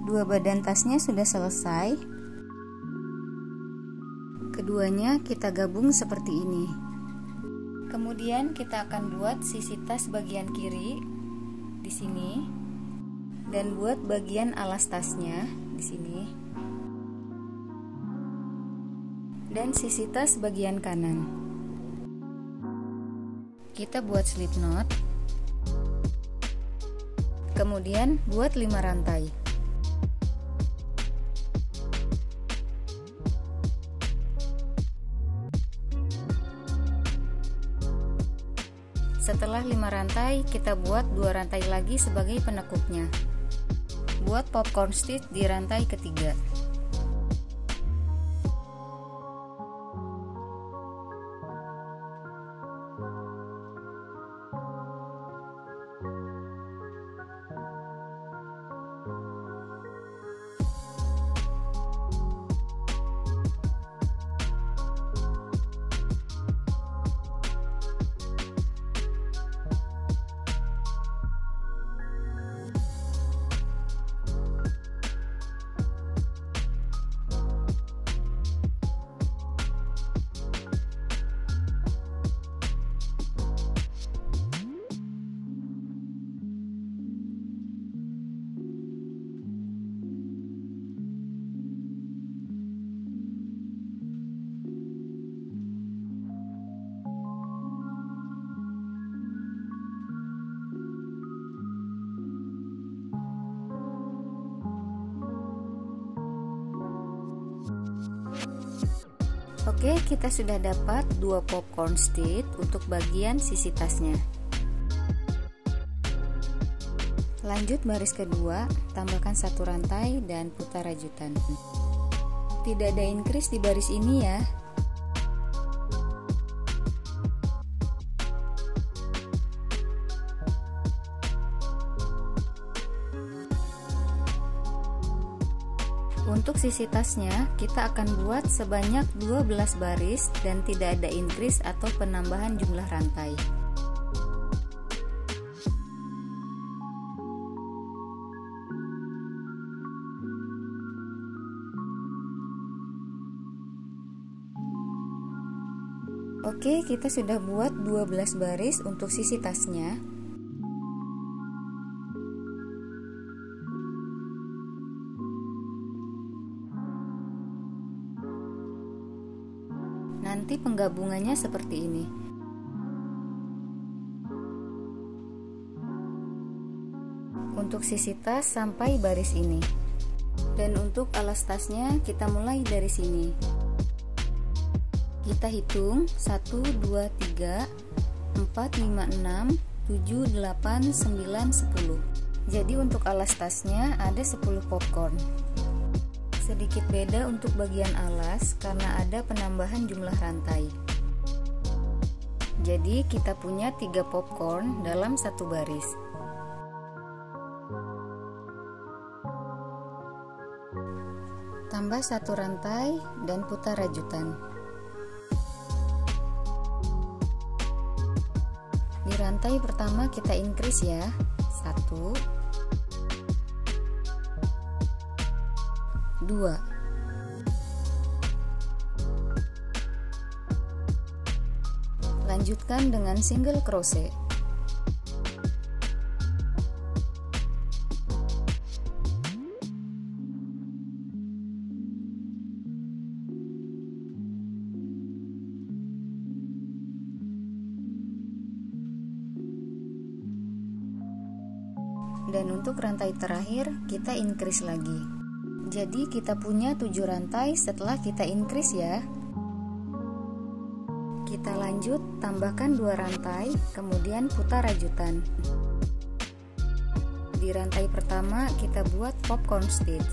Dua badan tasnya sudah selesai. Keduanya kita gabung seperti ini. Kemudian kita akan buat sisi tas bagian kiri di sini dan buat bagian alas tasnya di sini. Dan sisi tas bagian kanan. Kita buat slip knot. Kemudian buat 5 rantai. Setelah 5 rantai, kita buat 2 rantai lagi sebagai penekuknya. Buat popcorn stitch di rantai ketiga. Oke, kita sudah dapat 2 popcorn stitch untuk bagian sisi tasnya. Lanjut baris kedua, tambahkan 1 rantai dan putar rajutan. Tidak ada increase di baris ini ya. Untuk sisi tasnya, kita akan buat sebanyak 12 baris dan tidak ada increase atau penambahan jumlah rantai. Oke, kita sudah buat 12 baris untuk sisi tasnya. Nanti penggabungannya seperti ini. Untuk sisi tas sampai baris ini. Dan untuk alas tasnya kita mulai dari sini. Kita hitung 1, 2, 3, 4, 5, 6, 7, 8, 9, 10. Jadi untuk alas tasnya ada 10 popcorn. Sedikit beda untuk bagian alas karena ada penambahan jumlah rantai. Jadi kita punya 3 popcorn dalam satu baris. Tambah 1 rantai dan putar rajutan. Di rantai pertama kita increase ya. 1, 2. Lanjutkan dengan single crochet. Dan untuk rantai terakhir kita increase lagi. Jadi kita punya 7 rantai setelah kita increase ya. Kita lanjut tambahkan 2 rantai, kemudian putar rajutan. Di rantai pertama kita buat popcorn stitch.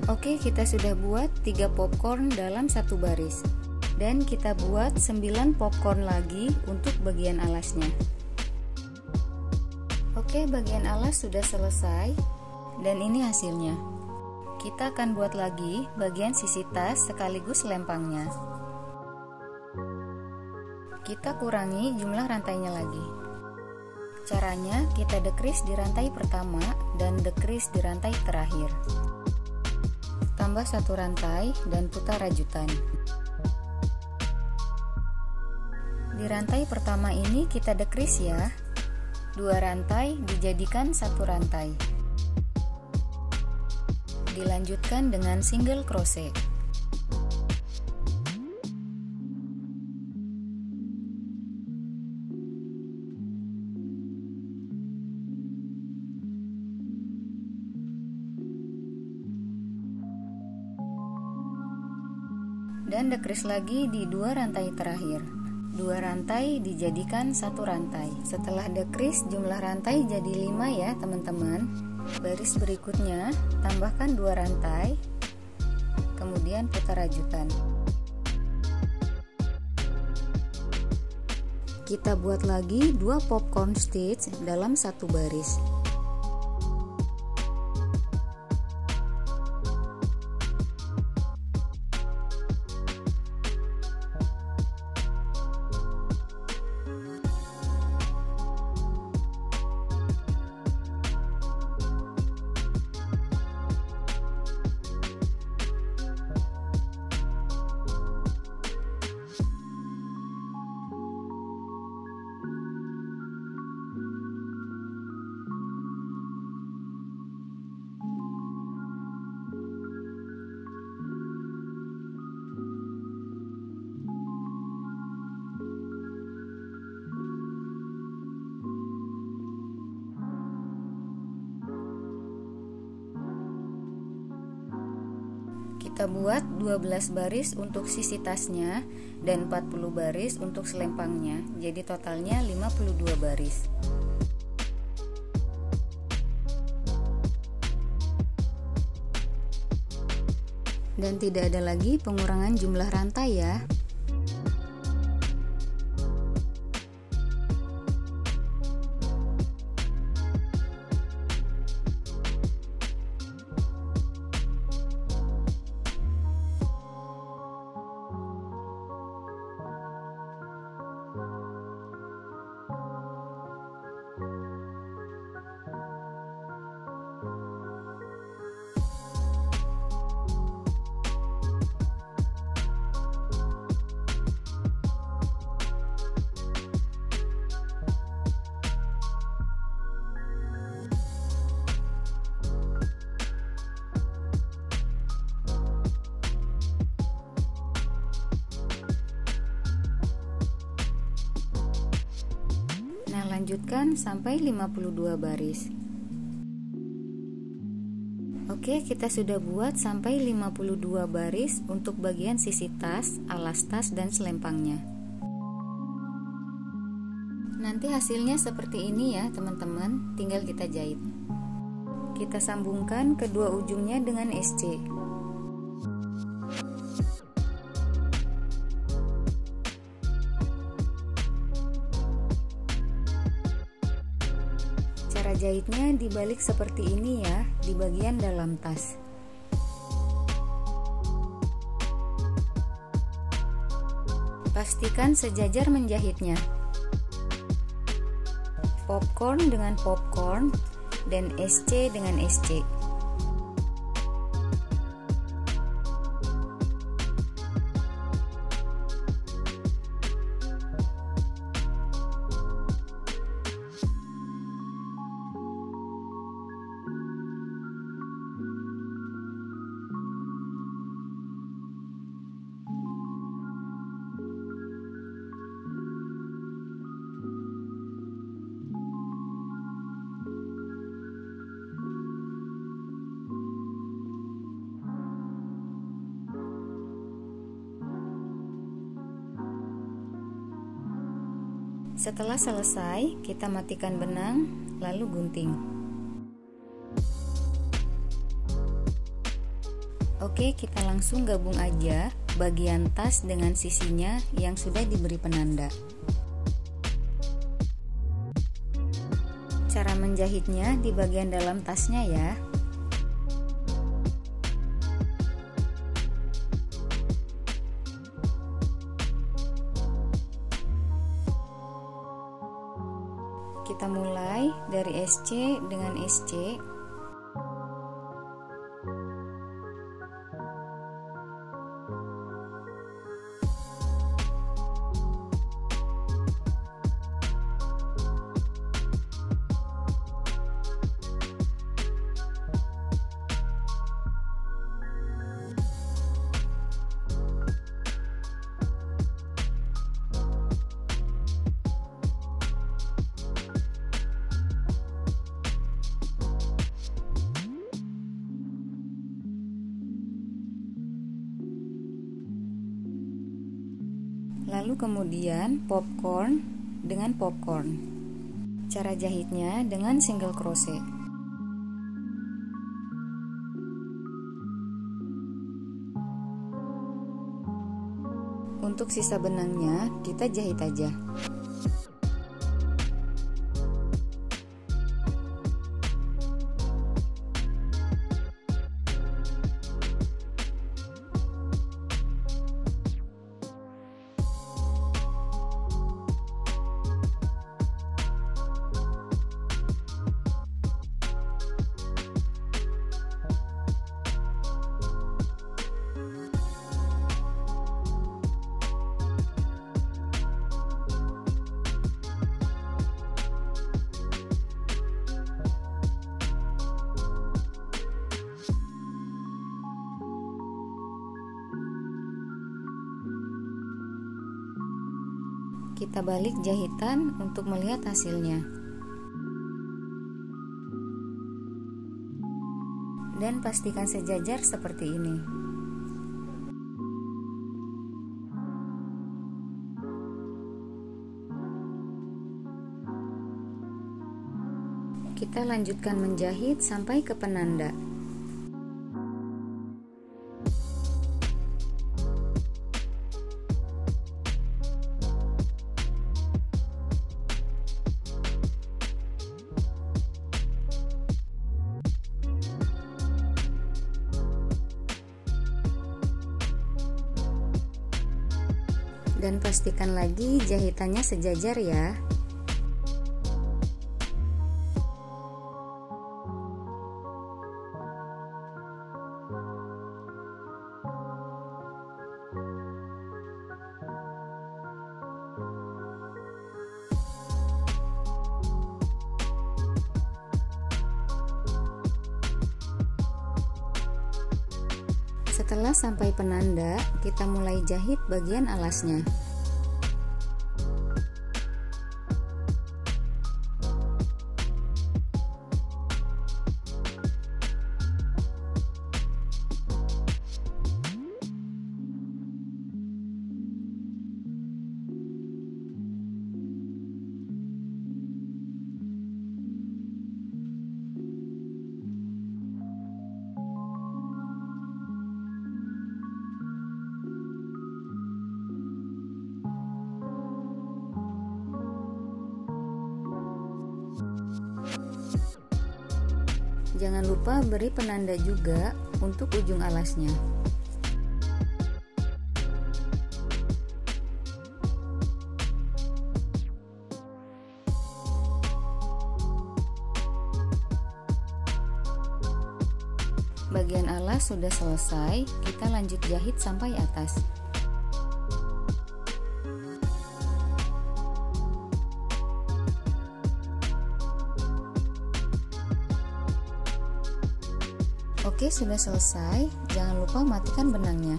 Oke, kita sudah buat 3 popcorn dalam satu baris. Dan kita buat 9 popcorn lagi untuk bagian alasnya. Oke, bagian alas sudah selesai. Dan ini hasilnya. Kita akan buat lagi bagian sisi tas sekaligus lempangnya. Kita kurangi jumlah rantainya lagi. Caranya, kita decrease di rantai pertama dan decrease di rantai terakhir. Tambah 1 rantai dan putar rajutan. Di rantai pertama ini kita decrease ya. 2 rantai dijadikan 1 rantai. Dilanjutkan dengan single crochet. Dan decrease lagi di 2 rantai terakhir. 2 rantai dijadikan 1 rantai. Setelah decrease jumlah rantai jadi 5 ya teman-teman. Baris berikutnya tambahkan 2 rantai, kemudian putar rajutan. Kita buat lagi 2 popcorn stitch dalam satu baris. Kita buat 12 baris untuk sisi tasnya dan 40 baris untuk selempangnya. Jadi totalnya 52 baris. Dan tidak ada lagi pengurangan jumlah rantai ya. Lanjutkan sampai 52 baris. Oke, kita sudah buat sampai 52 baris untuk bagian sisi tas, alas tas, dan selempangnya. Nanti hasilnya seperti ini ya teman-teman, tinggal kita jahit. Kita sambungkan kedua ujungnya dengan SC. Cara jahitnya dibalik seperti ini ya, di bagian dalam tas. Pastikan sejajar menjahitnya. Popcorn dengan popcorn dan SC dengan SC. Setelah selesai, kita matikan benang, lalu gunting. Oke, kita langsung gabung aja bagian tas dengan sisinya yang sudah diberi penanda. Cara menjahitnya di bagian dalam tasnya ya. Kita mulai dari SC dengan SC. Lalu kemudian popcorn dengan popcorn. Cara jahitnya dengan single crochet. Untuk sisa benangnya kita jahit aja. Kita balik jahitan untuk melihat hasilnya. Dan pastikan sejajar seperti ini. Kita lanjutkan menjahit sampai ke penanda. Dan pastikan lagi jahitannya sejajar ya. Setelah sampai penanda, kita mulai jahit bagian alasnya. Jangan lupa beri penanda juga untuk ujung alasnya. Bagian alas sudah selesai, kita lanjut jahit sampai atas. Oke, sudah selesai. Jangan lupa matikan benangnya.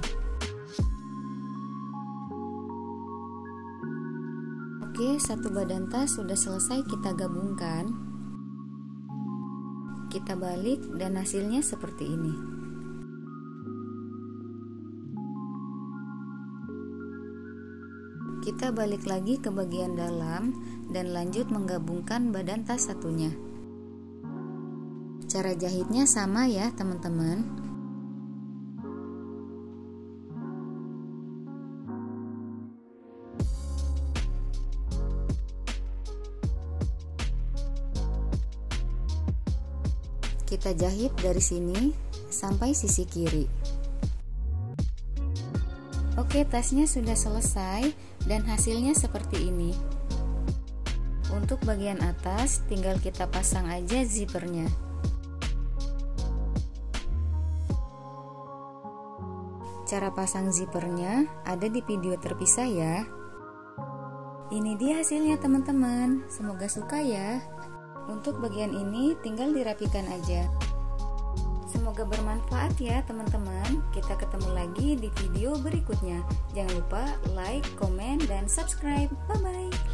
Oke, satu badan tas sudah selesai kita gabungkan. Kita balik dan hasilnya seperti ini. Kita balik lagi ke bagian dalam dan lanjut menggabungkan badan tas satunya. Cara jahitnya sama ya teman-teman. kita jahit dari sini sampai sisi kiri. Oke, tasnya sudah selesai dan hasilnya seperti ini. Untuk bagian atas tinggal kita pasang aja zippernya. Cara pasang zippernya ada di video terpisah ya. Ini dia hasilnya teman-teman, semoga suka ya. Untuk bagian ini tinggal dirapikan aja. Semoga bermanfaat ya teman-teman. Kita ketemu lagi di video berikutnya. Jangan lupa like, komen, dan subscribe. Bye-bye.